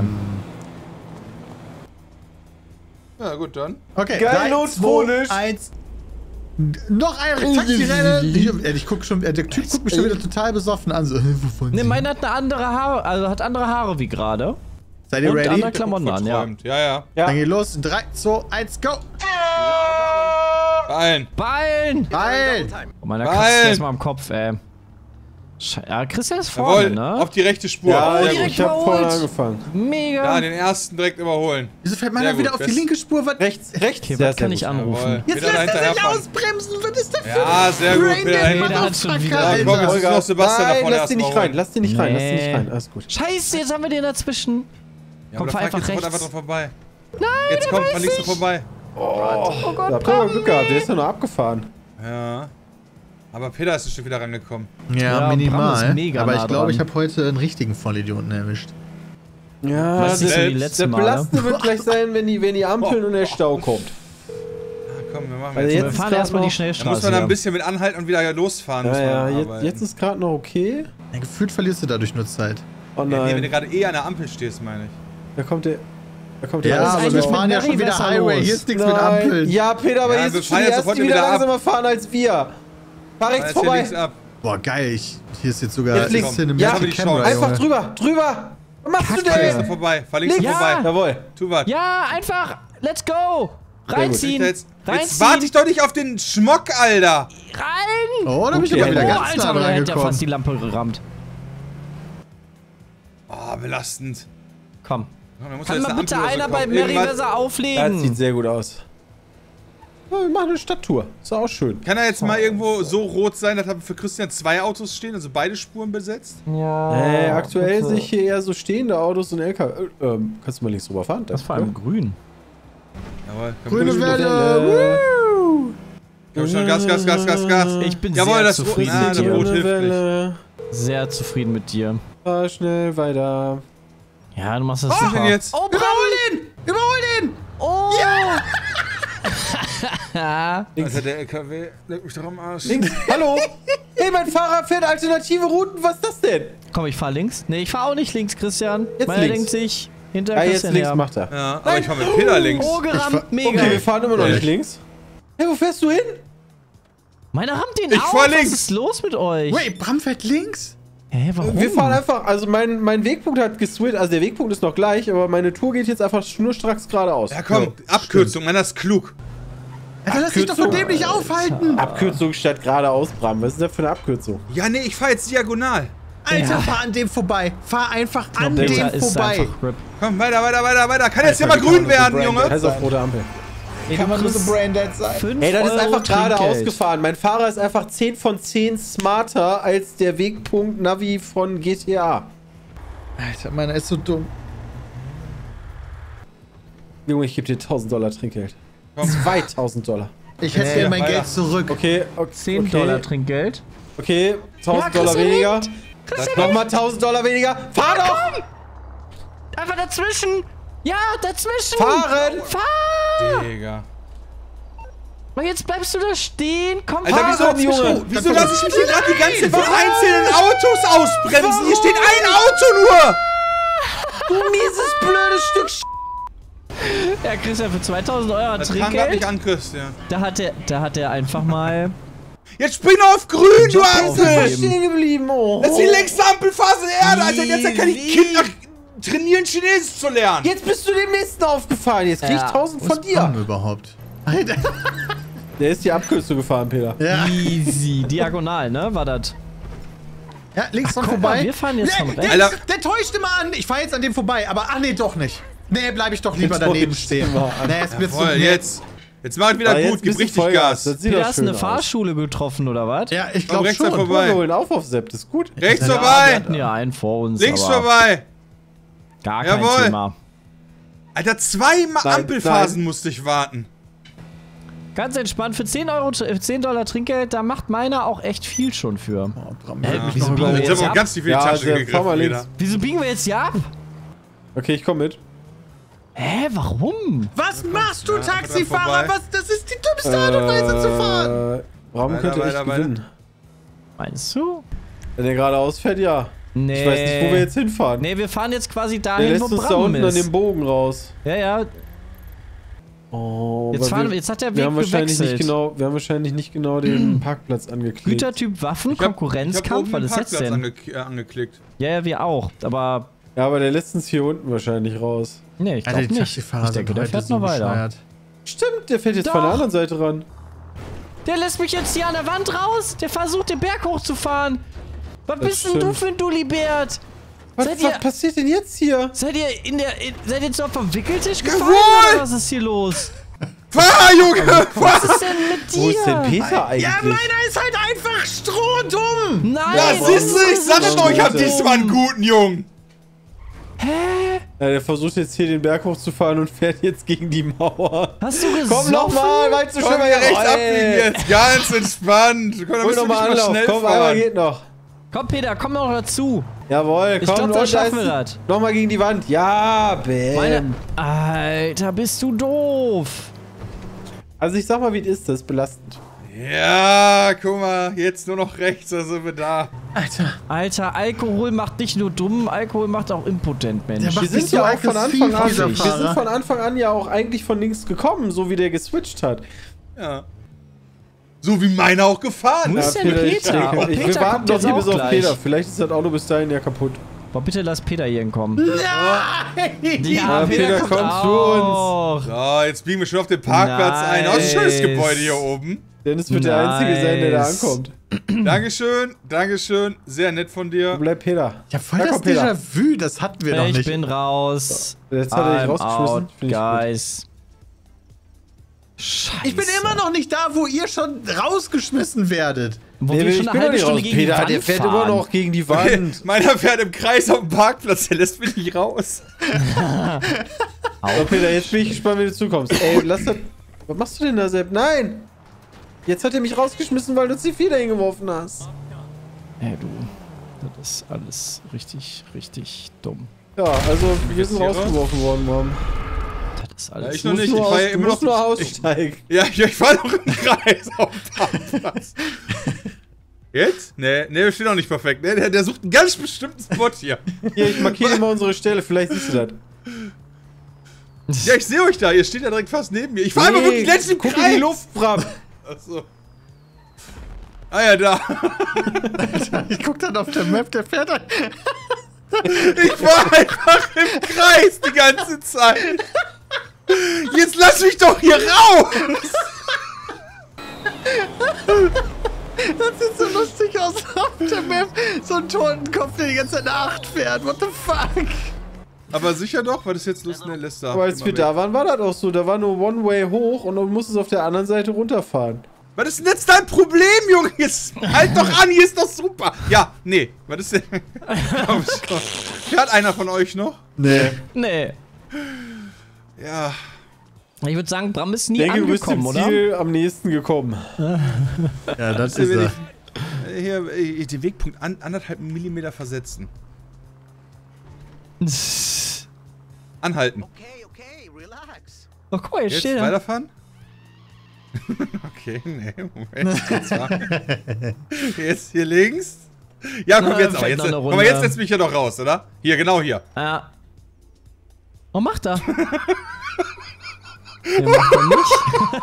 Ja, gut, dann. Okay, Geil, drei, notfonisch. zwei, eins. Noch ein Taxirennen. Ich, ich guck schon, der Typ guckt mich schon wieder total besoffen an. So, wovon Ne, Sie? meine hat eine andere Haare, also hat andere Haare wie gerade. Seid ihr Und ready? andere Klamotten an, ja. Verträumt. Ja, ja. Ja. Dann geht los. drei, zwei, eins, go! Beeilen. Bein! Geil! Oh, meiner Bein! kratzt erstmal am Kopf, ey. Sche ja, Christian ist vorne, Jawohl, ne? auf die rechte Spur. Ja, Sehr ich, gut. ich hab vorne überholt. angefangen. Mega! Ja, den ersten direkt überholen. Wieso fährt Sehr meiner gut, wieder auf die best- linke Spur? Was? Rechts, rechts. Okay, Sehr, was kann sehr ich gut. anrufen? Jawohl. Jetzt Peter lässt er sich hinterherfahren. ausbremsen. Was ist das für Ja, sehr gut, Brain Peter. Dead, Nee, der hat Motherfucker, schon wieder- Alter. Ja, komm, jetzt ist noch Sebastian da Nein, vorne lass den nicht erstmal rein, lass den nicht rein, lass den nicht Nee. rein. Alles gut. Scheiße, jetzt haben wir den dazwischen. Ja, Komm, aber fahr da einfach fahr ich jetzt rechts. einfach dran vorbei. Nein, jetzt kommt man links noch vorbei. Oh Gott, da habt ihr aber Glück gehabt, der ist doch noch abgefahren. Ja. Aber Peter ist ein Stück wieder rangekommen. Ja, Ja, Bram minimal. ist mega Aber nah ich glaube, ich dran. habe heute einen richtigen Vollidioten erwischt. Ja, Was ist das, denn die selbst- letzten der Male? Belastende wird gleich sein, wenn die, wenn die Ampeln und der Stau kommt. Ah, komm, wir machen Also jetzt. jetzt Wir ist fahren grad erstmal die noch- Da Schnellstraße. muss man da ein hier. bisschen mit anhalten und wieder losfahren. Ja, muss man ja, jetzt, arbeiten. jetzt ist gerade noch okay. Ja, gefühlt verlierst du dadurch nur Zeit. Oh Ja, nee, wenn du nein, gerade eh an der Ampel stehst, meine ich. da kommt der. Da kommt Ja, der ist aber wir eigentlich fahren mit ja schon Mary wieder besser Highway. los. Hier ist nichts mit Nein. Ampeln. Ja, Peter, aber Ja, hier wir ist schon fahren die jetzt ersten, sofort die wieder wieder ab. langsamer fahren als wir. Fahr rechts Jetzt hier vorbei. links ab. Boah, geil. Ich, hier ist jetzt sogar Jetzt links. Cinematic Ja, haben wir die Camera, Chance. Einfach Junge. drüber, drüber. Was machst du Fahr links noch denn? vorbei. Fahr links noch Ja. vorbei. Jawohl. Tu was. Ja, einfach. Let's go. gut. Reinziehen. Jetzt, jetzt Reinziehen. warte ich doch nicht auf den Schmock, Alter. Rein. Oh, da bin ich Okay. aber wieder Oh, ganz Alter, nah da dran hätte er fast die gekommen. Lampe gerammt. Oh, belastend. Komm. Ja, dann muss Kann jetzt mal eine bitte Ampel einer oder so bei kommen. Irgendwas- Merryweather Ja, das auflegen? sieht sehr gut aus. Ja, wir machen eine Stadttour. Ist auch schön. Kann er jetzt mal irgendwo so rot sein, dass da für Christian zwei Autos stehen, also beide Spuren besetzt? Ja. Äh, aktuell sehe ich hier eher so stehende Autos und L K W. Äh, ähm, kannst du mal links rüber fahren? Das ist vor allem grün. Jawohl. Komm, Grüne komm, Welle. Woo. komm schon, Gas, Gas, Gas, Gas, Gas. Ich bin Jawohl, sehr das zufrieden ja, mit das dir. Rot hilft nicht. Welle. Sehr zufrieden mit dir. Fahr schnell weiter. Ja, du machst das Was super. denn jetzt? Oh, Überhol den! Überhol den! Oh! Ja! Alter, der L K W leckt mich doch am Arsch. Links. Hallo? Hey, mein Fahrer fährt alternative Routen. Was ist das denn? Komm, ich fahr links. Nee, ich fahr auch nicht links, Christian. Jetzt Meiner links. denkt sich hinter Ja, jetzt Christian links her. macht er. Ja, aber ich fahr mit Peter links. Oh, gerammt, mega. Okay, wir fahren immer noch Echt? nicht links. Hey, wo fährst du hin? Meiner rammt den Ich auf. fahr Was links. ist los mit euch? Wait, Bram fährt links? Hä, warum? Wir fahren einfach, also mein, mein Wegpunkt hat geswitcht, also der Wegpunkt ist noch gleich, aber meine Tour geht jetzt einfach schnurstracks geradeaus. Ja, komm, Abkürzung, man, das ist klug. Alter, lass dich doch von dem nicht aufhalten! Abkürzung statt geradeaus, Bram. Was ist das für eine Abkürzung? Ja, nee, ich fahr jetzt diagonal. Alter, Ja. fahr an dem vorbei! Fahr einfach an Der dem ist vorbei! einfach RIP. Komm, weiter, weiter, weiter, weiter. Kann jetzt hier mal Alter, wie grün kann man so werden, brain Junge. dead Heißt auf rote Ampel. Ey, du Kann so musst braindead sein. fünf Ey, das ist Euro einfach geradeaus Trinkgeld. gefahren. Mein Fahrer ist einfach zehn von zehn smarter als der Wegpunkt Navi von G T A. Alter, meiner ist so dumm. Junge, ich gebe dir tausend Dollar Trinkgeld. Komm. zweitausend Dollar. Ich hätte Nee, gerne mein weiter. Geld zurück. Okay, okay. zehn okay. Dollar Trinkgeld. Okay, tausend Ja, Dollar Christian weniger. Das Nochmal tausend Dollar weniger. Fahr doch! Einfach dazwischen. Ja, dazwischen. Fahren! Fahr! Digga. Aber jetzt bleibst du da stehen. Komm, Alter, fahr wieso, dazwischen. Junge? Wieso lasse ich mich hier gerade die ganze Zeit von einzelnen Autos ausbremsen? Hier steht ein Auto nur! Du mieses, blödes Stück Sch... Ja, Christian, für zweitausend Euro Das kam grad nicht Trinkgeld, an, Christian. da hat er, da hat er einfach mal... Jetzt spring auf grün, du Job Assel! aufgegeben. Stehen geblieben, oh. Das ist die längste Ampelphase der Erde, Alter. Jetzt kann ich Easy. Kinder trainieren, Chinesisch zu lernen. Jetzt bist du dem nächsten aufgefahren. Jetzt krieg ich Ja. tausend Wo von ist Bram dir. überhaupt? Alter. Der ist die Abkürzung gefahren, Peter. Ja, Easy. Diagonal, ne? War das? ja links dran guck mal, vorbei. wir fahren jetzt der, von der, rechts. Alter. der täuscht immer an. Ich fahr jetzt an dem vorbei, aber ach nee, doch nicht. Nee, bleib ich doch lieber Der daneben täuscht stehen. immer an. Nee, es wird so Voll, nee. jetzt. Jetzt mach ich wieder Ah, jetzt gut, gib bist du richtig Vollgas. Gas. Das sieht Du doch hast schön eine aus. Fahrschule getroffen, oder was? Ja, ich Komm glaube rechts da schon. vorbei. Wir holen auf auf Sepp, das ist gut. Rechts Wir vorbei. hatten ja einen vor uns, Links aber vorbei. gar kein Jawohl. Thema. Alter, zwei Ma- Nein, Ampelphasen nein. musste ich warten. Ganz entspannt, für zehn Euro, äh, zehn Dollar Trinkgeld, da macht meiner auch echt viel schon für. Oh, Bram, Äh, hält mich wieso noch biegen wir über- Ich jetzt hab auch ab? ganz tief in die Ja, Tasche der- fahr mal gegriffen links. wieder. Wieso biegen wir jetzt hier ab? Okay, ich komm mit. Hä, warum? Was machst du, Ja, Taxifahrer? vorbei. Was? Das ist die dümmste Art und Weise zu fahren. Äh, Bram Weiter, könnte echt weiter, weiter. gewinnen. Meinst du? Wenn der geradeaus fährt, ja. Nee. Ich weiß nicht, wo wir jetzt hinfahren. Nee, wir fahren jetzt quasi der dahin, lässt wo uns da Bram unten an ist. dem Bogen raus. Ja, ja. Oh, Jetzt, aber fahren, wir, jetzt hat der wir Weg haben wahrscheinlich gewechselt. nicht genau, wir haben wahrscheinlich nicht genau den Parkplatz angeklickt. Gütertyp Waffen, Ich hab- ich hab Konkurrenzkampf, oben was den ist jetzt Parkplatz denn? ange äh, angeklickt. Ja, ja, wir auch. Aber, Ja, aber der lässt uns hier unten wahrscheinlich raus. nee, ich Alter, glaube die nicht. Taxifahrer Ich denke, sind der heute fährt so noch weiter. bescheuert. Stimmt, der fährt jetzt Doch. von der anderen Seite ran. Der lässt mich jetzt hier an der Wand raus. Der versucht, den Berg hochzufahren. Was Das bist denn du stimmt. für ein Dullibert? Was, Seid was ihr, passiert denn jetzt hier? seid ihr in der, in, seid ihr zur Verwickeltisch gefallen Jawohl! oder was ist hier los? Fahr, Junge! Was ist denn mit dir? Wo ist denn Peter eigentlich? Ja, meiner ist halt einfach strohdumm. Nein! Ja, das siehst du, ich ist sag so doch, ich hab dumm. diesmal einen guten Jungen. Hä? Ja, der versucht jetzt hier den Berg hochzufahren und fährt jetzt gegen die Mauer. Hast du gesoffen? Komm nochmal, weil du Komm schon mal mal rechts abbiegen jetzt, ganz entspannt. Komm, da Hol müssen wir nochmal nicht mal Anlauf, schnell komm, einmal fahren. geht noch. Komm, Peter, komm noch dazu. Jawohl, Ich komm, glaub, da und schaffen ist- wir das. Nochmal gegen die Wand. Ja, bäm. Meine. Alter, bist du doof. Also ich sag mal, wie es ist, das ist belastend. Ja, guck mal, jetzt nur noch rechts, da sind wir da. Alter, Alter, Alkohol macht nicht nur dumm, Alkohol macht auch impotent, Mensch. Der macht Wir sind nicht so ja auch von aggressiv, Anfang an, dieser wir Fahrer. sind von Anfang an ja auch eigentlich von links gekommen, so wie der geswitcht hat. Ja. So wie meiner auch gefahren Wo ist. ist denn ich, Peter? ich, Oh, ich, wir Peter warten kommt doch jetzt hier auch bis auf gleich. Peter. Vielleicht ist das Auto bis dahin ja kaputt. Boah, bitte lass Peter hier hinkommen. nein! Ja, Peter, komm zu uns. auch. So, jetzt biegen wir schon auf den Parkplatz ein. Oh, ein schönes Nice. Gebäude hier oben. Dennis wird der Einzige sein, der da Nice. ankommt. Dankeschön, Dankeschön. Sehr nett von Wo dir. bleibt Peter? Ja, voll Da das kommt Peter. Déjà-vu, das hatten wir noch Ich nicht. bin raus. Jetzt hat er dich I'm rausgeschmissen. out, Find ich gut. guys. Scheiße. Ich bin immer noch nicht da, wo ihr schon rausgeschmissen werdet. Wo Nee, wir ich schon bin eine doch halbe nicht Stunde raus. gegen Peter, die Wand der fährt fahren. immer noch gegen die Wand. Meiner fährt im Kreis auf dem Parkplatz, der lässt mich nicht raus. So, Peter, jetzt bin ich gespannt, wie du zukommst. Ey, lass das. Was machst du denn da, Sepp? Nein! Jetzt hat er mich rausgeschmissen, weil du C vier dahin geworfen hast. Hey, du. Das ist alles richtig, richtig dumm. Ja, also wir sind Investiere. rausgeworfen worden, Mom. Das ist alles... Ja, ich noch Du musst nicht. nur Ich war aus- ja du immer musst noch. nur Ich, aussteigen. ja, ich, ich fahre noch im Kreis auf dem Parkplatz. Jetzt? Nee, nee, wir stehen noch nicht perfekt. Nee, der, der sucht einen ganz bestimmten Spot hier. Hier, ich markiere immer unsere Stelle, vielleicht siehst du das. Ja, ich sehe euch da. Ihr steht ja direkt fast neben mir. Ich fahre einfach Nee, wirklich letztens im guck Kreis. in die Luft, Bram. Achso. Ah ja, da. Ich guck dann auf der Map, der fährt da. Ich war einfach im Kreis die ganze Zeit. Jetzt lass mich doch hier raus. Das sieht so lustig aus auf der Map. So ein Totenkopf, der die ganze Zeit nach acht fährt. What the fuck? Aber sicher doch, weil das jetzt Lust in der Liste. Aber als wir da waren, war das auch so. Da war nur One-Way hoch und du musstest auf der anderen Seite runterfahren. Was ist denn jetzt dein Problem, Junge? Jetzt halt doch an, hier ist doch super. Ja, nee. Was ist denn? Komm schon. Fährt einer von euch noch? Nee. Nee. Ja. Ich würde sagen, Bram ist nie Ich denke, du bist angekommen, dem oder? Ziel am nächsten gekommen. Ja, das ist er. Hier, äh, den Wegpunkt an, anderthalb Millimeter versetzen. Anhalten. Okay, okay, relax. Oh, guck mal, jetzt Jetzt steht er. weiterfahren? Okay, nee, Moment. Jetzt, mal. Jetzt hier links. Ja, komm, Na, jetzt aber. fällt Jetzt, noch eine guck mal, Runde. jetzt setzt mich ja doch raus, oder? Hier, genau hier. Ja. Oh, macht er. Ja, macht er nicht.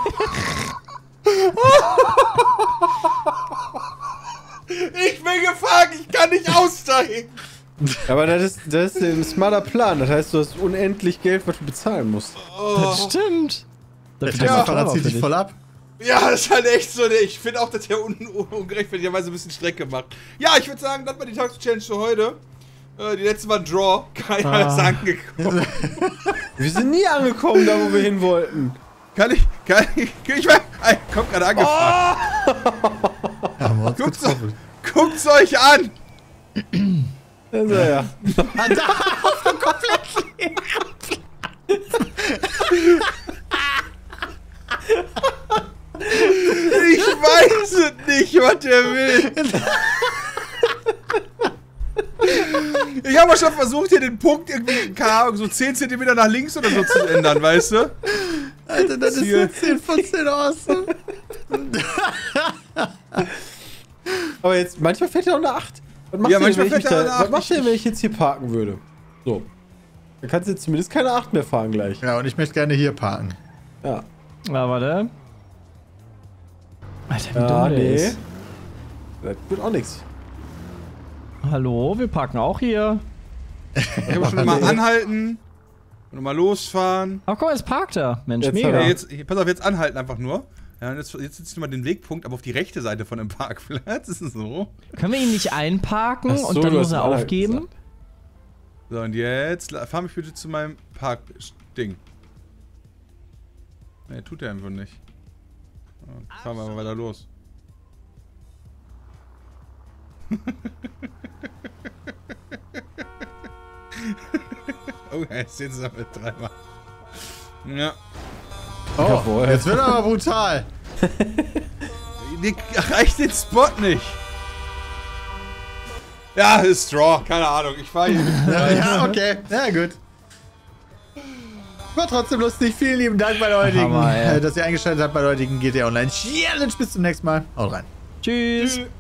Ich bin gefangen, ich kann nicht aussteigen. Aber das ist, das ist ein smarter Plan. Das heißt, du hast unendlich Geld, was du bezahlen musst. Das stimmt. Der Das Tesla-Fahrer zieht sich voll ab. Ja, das ist halt echt so. ne, Ich finde auch, dass der un un ungerechtfertigterweise ein bisschen Strecke macht. Ja, ich würde sagen, das war die Taxi-Challenge für heute. Äh, die letzte war ein Draw. Keiner Ah. ist angekommen. Wir sind nie angekommen, da wo wir hin wollten. Kann ich, kann ich, ich mein, ey, kommt gerade angefahren. Haben wir uns Guckt's, getroffen. guckt's euch an. Da ist er ja. Ah, da auf dem komplett. Ich weiß es nicht, was der will. Ich habe schon versucht, hier den Punkt irgendwie, keine Ahnung, so zehn Zentimeter nach links oder so zu ändern, weißt du? Alter, das ist so zehn von zehn awesome. Aber jetzt, manchmal fällt ja auch eine acht. Was macht Ja, ihr, manchmal wenn ich fällt mich ja da, eine acht. was macht ihr, wenn ich jetzt hier parken würde? So. Dann kannst du jetzt zumindest keine acht mehr fahren gleich. Ja, und ich möchte gerne hier parken. Ja. Ja, warte. Alter, wie Ja, dumm der nee. ist. Das wird auch nichts. Hallo, wir parken auch hier. Ich habe schon mal anhalten und mal losfahren. Ach, guck mal, jetzt parkt er. Mensch, Jetzt mega. hat Ja, er- jetzt, hier, pass auf, jetzt anhalten einfach nur. Ja, und jetzt, jetzt sitzt mal den Wegpunkt, aber auf die rechte Seite von dem Parkplatz. Ist es so? Können wir ihn nicht einparken Ach so, und dann du muss hast er Anhalten aufgeben? gesagt. So, und jetzt la- fahr mich bitte zu meinem Parkding. Ne, tut er einfach nicht. Ja, fahren wir mal weiter los. Oh, jetzt sehen sie damit dreimal. Ja. Oh, Jawohl. jetzt wird er aber brutal. Die erreicht den Spot nicht. Ja, ist Straw, keine Ahnung. Ich fahr hier mit. Ja, ja, okay. Ja, gut. War trotzdem lustig. Vielen lieben Dank bei der heutigen, Hammer, ey. äh, dass ihr eingeschaltet habt bei der heutigen G T A Online Challenge. Bis zum nächsten Mal. Haut rein. Tschüss.